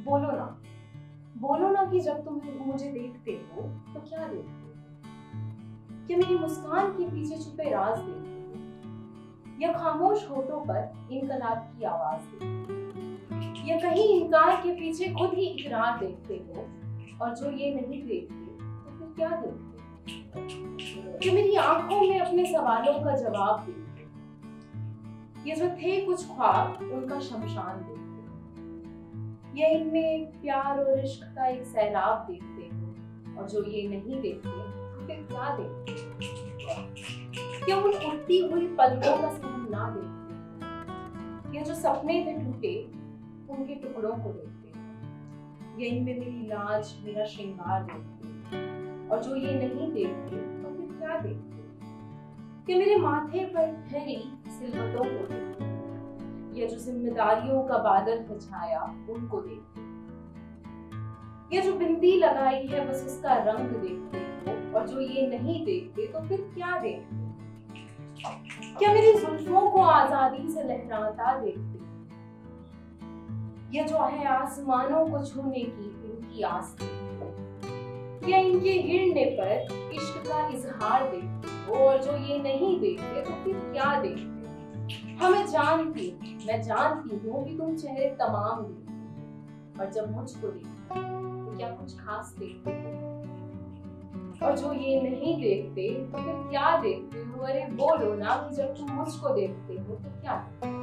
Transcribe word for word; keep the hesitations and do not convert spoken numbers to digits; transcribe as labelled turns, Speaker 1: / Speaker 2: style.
Speaker 1: बोलो ना, बोलो ना कि जब तुम मुझे देखते हो तो क्या देखते हो? क्या मेरी मुस्कान के पीछे छुपे राज देखते हो, या खामोश होठों पर इनकलाब की आवाज देखते हो, या कहीं इनकार के पीछे खुद ही इकरार देखते हो? और जो ये नहीं देखते तो फिर क्या देखते हो? कि मेरी आंखों में अपने सवालों का जवाब देखते हो, ये जो थे कुछ ख्वाब उनका शमशान देखते हो, या इनमें प्यार और इश्क का एक सैलाब देखते हो? और जो ये नहीं देखते तो फिर क्या देखते हो? क्या उन उड़ती हुई पलकों का सहम ना देखते हो, या जो सपने थे टूटे उनके टुकड़ों को देखते हो? या इनमें मेरी लाज मेरा श्रृंगार देखते हो? और जो ये नहीं देखते तो फिर क्या देखते हो? क्या मेरे माथे पर ठहरी सिलवटों को देखते हो, या जो जिम्मेदारियों का बादल है छाया उनको देखते हो? या जो बिंदी लगाई है बस उसका रंग देखते हो? और जो ये नहीं देखते तो फिर क्या देखते हो? क्या मेरी जुल्फों को आजादी से लहराता देखते हो, या जो है आसमानों को छूने की इनकी आस देखते हो? या इनके गिरने पर इश्क का इजहार देखते हो? और जो ये नहीं देखते तो फिर क्या देखते हो? हाँ, मैं जानती हूँ मैं जानती हूँ कि तुम चेहरे तमाम देखते हो, और जब मुझको देखते हो तो क्या कुछ खास देखते हो? और जो ये नहीं देखते तो फिर क्या देखते हो? अरे बोलो ना कि जब तुम मुझको देखते हो तो क्या देखते हो?